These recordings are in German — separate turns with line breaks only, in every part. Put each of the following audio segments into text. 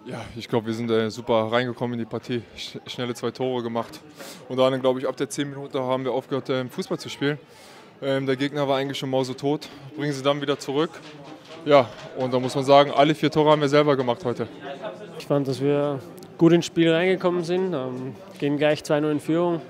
Ja, ich glaube, wir sind super reingekommen in die Partie, schnelle 2 Tore gemacht. Und dann, glaube ich, ab der 10 Minuten haben wir aufgehört, Fußball zu spielen. Der Gegner war eigentlich schon mausetot, bringen sie dann wieder zurück. Ja, und da muss man sagen, alle 4 Tore haben wir selber gemacht heute.
Ich fand, dass wir gut ins Spiel reingekommen sind, gehen gleich 2-0 in Führung,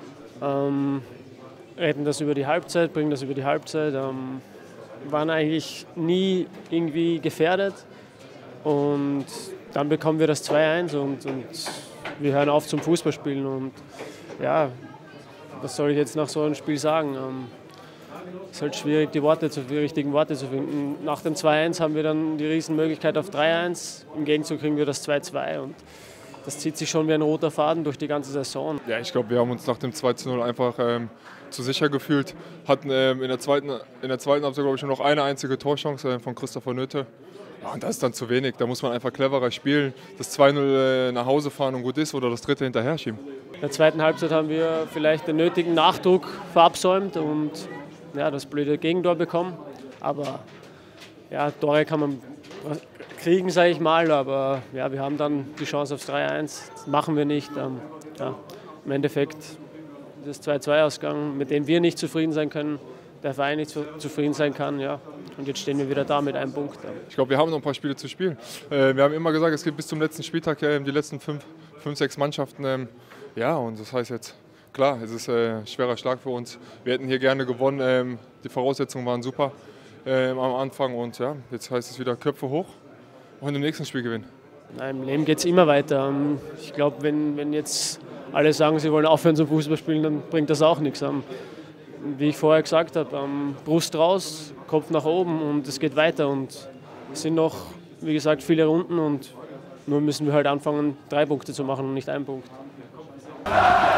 retten das über die Halbzeit, bringen das über die Halbzeit, waren eigentlich nie irgendwie gefährdet. Und dann bekommen wir das 2-1 und wir hören auf zum Fußballspielen. Und ja, was soll ich jetzt nach so einem Spiel sagen? Es ist halt schwierig, die richtigen Worte zu finden. Nach dem 2-1 haben wir dann die Riesenmöglichkeit auf 3-1. Im Gegenzug kriegen wir das 2-2 und das zieht sich schon wie ein roter Faden durch die ganze Saison.
Ja, ich glaube, wir haben uns nach dem 2-0 einfach zu sicher gefühlt. Hatten in der zweiten Halbzeit, glaube ich, nur noch eine einzige Torchance von Christopher Nöte. Ja, und das ist dann zu wenig. Da muss man einfach cleverer spielen, das 2-0 nach Hause fahren und gut ist oder das dritte hinterher schieben.
In der zweiten Halbzeit haben wir vielleicht den nötigen Nachdruck verabsäumt und ja, das blöde Gegentor bekommen. Aber ja, Tore kann man kriegen, sage ich mal. Aber ja, wir haben dann die Chance aufs 3-1. Das machen wir nicht. Ja, im Endeffekt das 2-2-Ausgang, mit dem wir nicht zufrieden sein können, der Verein nicht zufrieden sein kann. Ja. Und jetzt stehen wir wieder da mit einem Punkt.
Ich glaube, wir haben noch ein paar Spiele zu spielen. Wir haben immer gesagt, es gibt bis zum letzten Spieltag die letzten 5, 6 Mannschaften. Ja, und das heißt jetzt, klar, es ist ein schwerer Schlag für uns. Wir hätten hier gerne gewonnen. Die Voraussetzungen waren super am Anfang. Und ja, jetzt heißt es wieder Köpfe hoch und im nächsten Spiel gewinnen.
Nein, im Leben geht es immer weiter. Ich glaube, wenn jetzt alle sagen, sie wollen aufhören zum Fußballspielen, dann bringt das auch nichts. Wie ich vorher gesagt habe, Brust raus, Kopf nach oben und es geht weiter. Und es sind noch, wie gesagt, viele Runden und nur müssen wir halt anfangen, 3 Punkte zu machen und nicht 1 Punkt.